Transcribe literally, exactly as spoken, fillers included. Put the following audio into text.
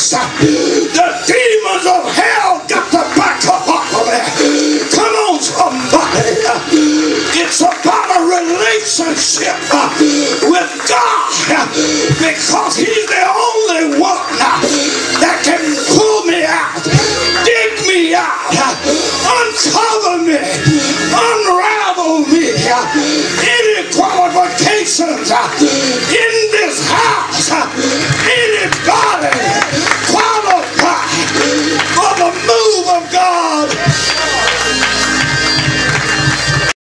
place. The demons of hell got to back up off of it. Come on, somebody. It's about a relationship with God, because He's the only one